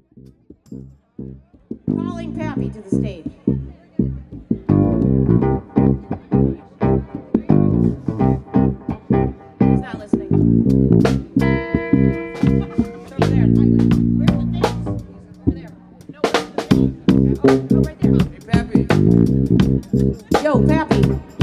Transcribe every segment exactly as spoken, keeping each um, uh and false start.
Calling Pappy to the stage. He's not listening. It's over there. Where's the things? Over there. No, where's the things? Oh, oh, right there. Hey, Pappy. Yo, Pappy.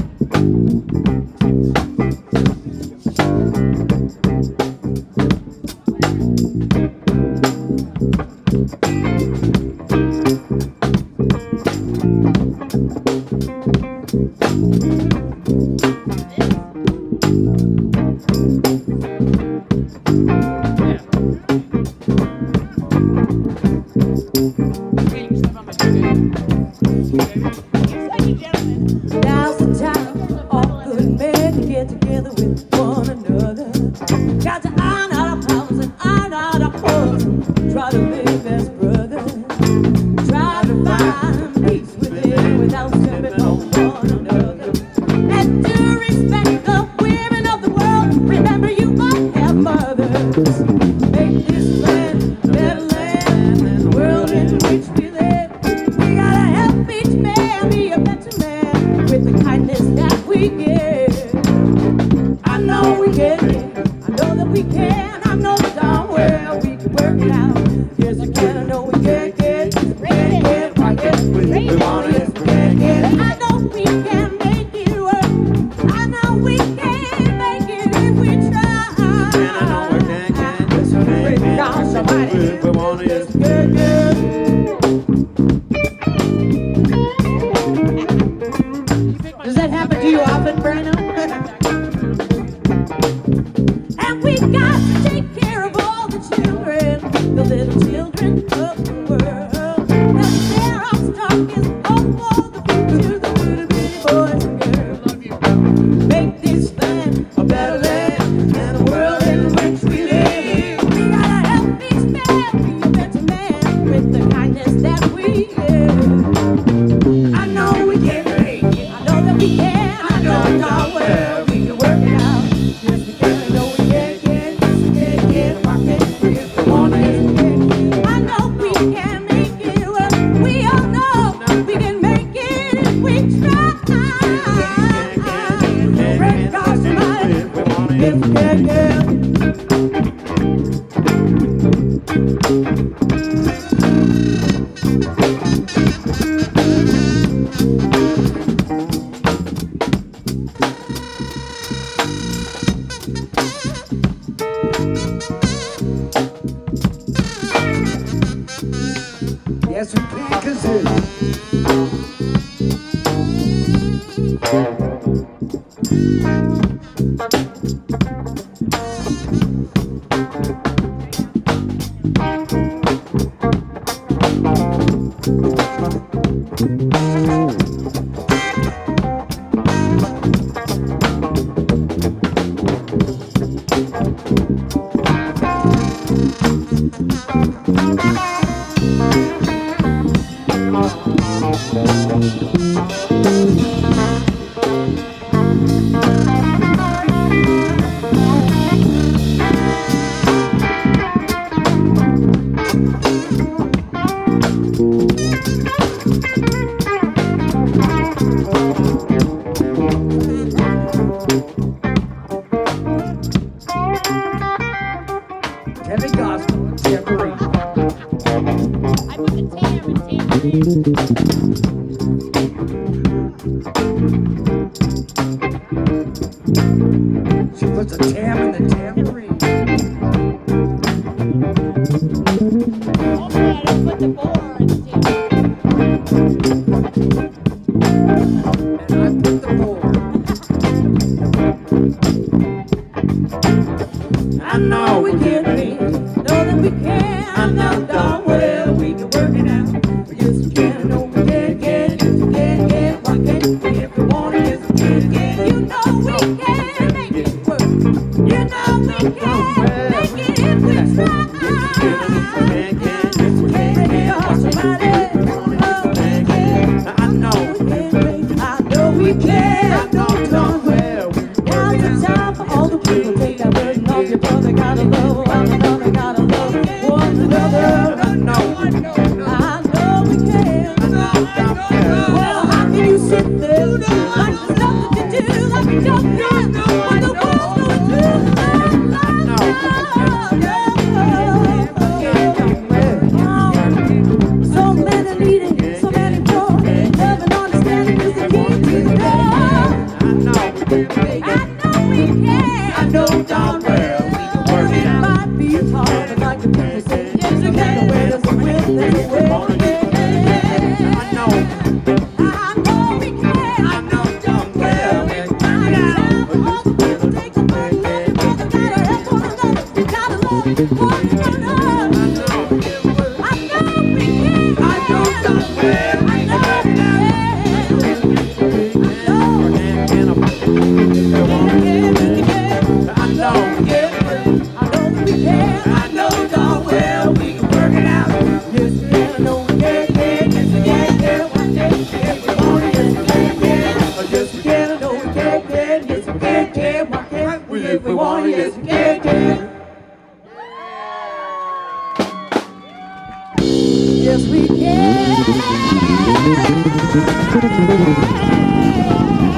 Now's the time all good men to get together with one another. Got to iron out our problems and iron out our quarrels. Try to live as brothers. Try to find peace within without stepping on one another. And to respect the women of the world. Remember, you might have mothers. Make this land a better land than the world in which we live. We gotta help each man be a better man with the kindness that we give. I know we can, I know that we can, I know darn well we can work it out. Yes, I can, I know we can get, we can get, right, yes, we want it, yes, we can get. I know we can make it work, I know we can make it if we try. And I know we can get, yes, we can get. Down somebody, We want it, yes, we good, good. Does that happen to you often, Brandon? And we got to take care of all the children, the little children of the world. And their offspring is hope for the future, the little bitty boys and girls. Make this land a better land than the world in which we live. We gotta help each man be a better man with the kindness that we give. I know we can make it. I know that we can. I know darn well we can work it out. Yes, we can. I know we can get. Yes, we can get. Why can't we if we want it? Yes, we can. I know we can make it work. We all know we can make it if we try. Break our smile. Yes, we can get. Yes, we can, cause it. Heavy gospel, Dipirro. I put the tam and tambourine. She puts a tam in the tambourine. Hopefully I don't put the boar in the tambourine. And I put the board. I know we can be, know that we can. I know darn well we can work it out. Yes, we can. I know we can get. Yes, we can get. Why can't we if we want it? Yes, we can get. You know we can make it work. You know we can make it if we try. Maybe you're somebody. Oh, we can. I know. I know we can. I know darn well. Now's the time for all the people. Take that burden off your brother. Gotta love one another. Gotta love one another. I know. might be hard, but like the people say, yes, you can. There's a will, there's a will. I know. I know we can. I know damn well. It's time for all the people to take the money, love each other, gotta help one another, gotta love one another. I know. I know we can. I know damn well. I know we can. I know. I know that we can. I know darn well we can work it out. Yes, we can. I know we can. Yes, we can. Yes, we can. Yes, we want it. Yes, we can. Yes, we can. I know we can. Yes, we can. Can. Why can't we? If we want it, yes, we can. Can. Yes, we can.